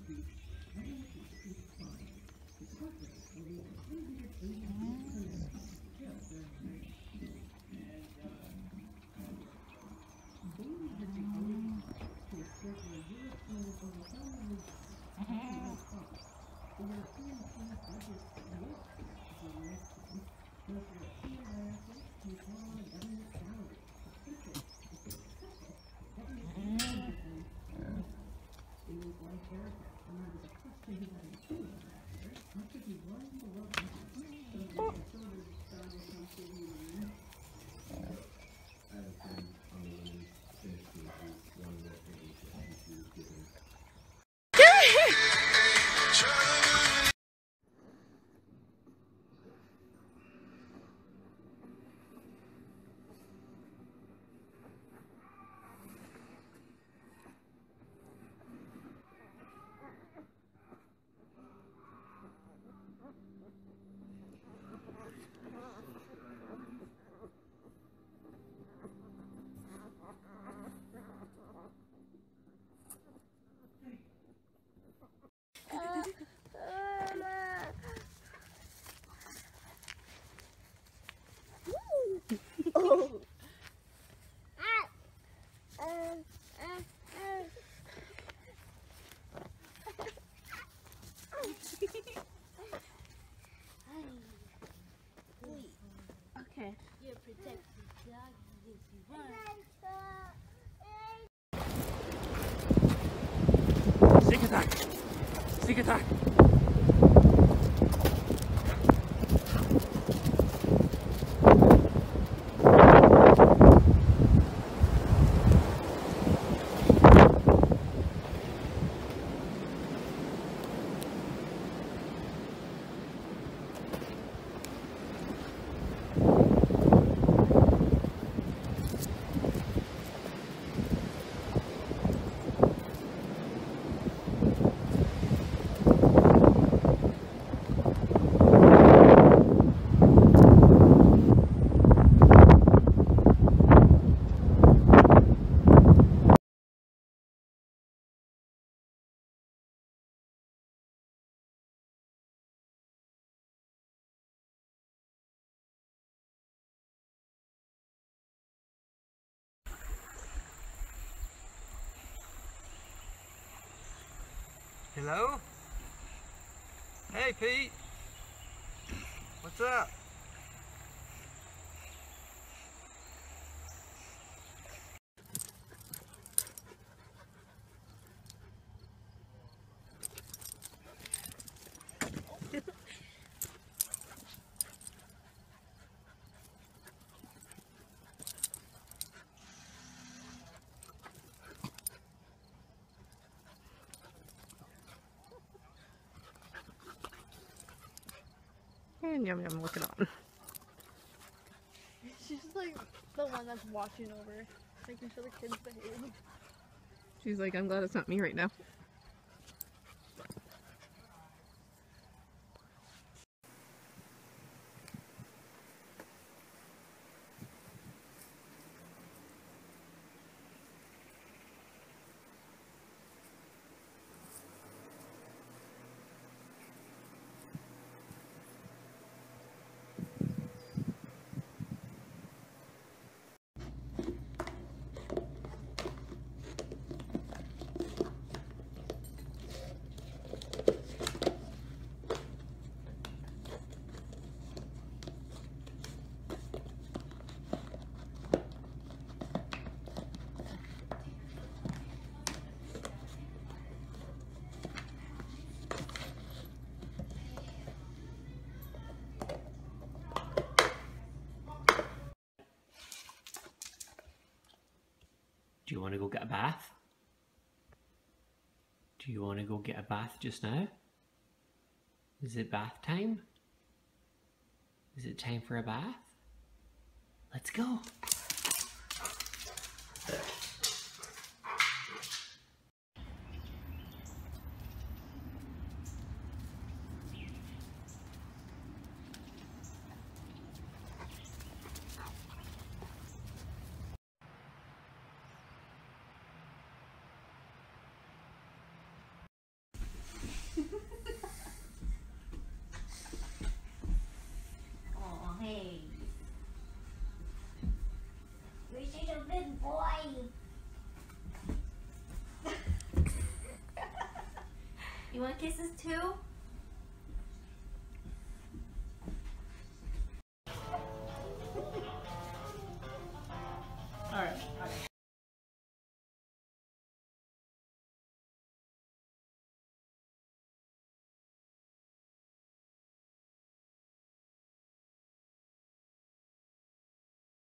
Okay. You're protected dog if you run. Sneak attack! Sneak attack! Hello? Hey Pete! What's up? And Yum Yum looking on. She's like the one that's watching over, making sure the kids behave. She's like, I'm glad it's not me right now. Do you want to go get a bath? Do you want to go get a bath just now? Is it bath time? Is it time for a bath? Let's go! want kisses too?